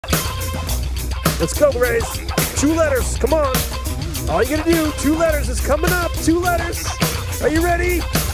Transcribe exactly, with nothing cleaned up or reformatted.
Let's go, Grace. Two letters. Come on. All you gotta do, two letters is coming up. Two letters. Are you ready?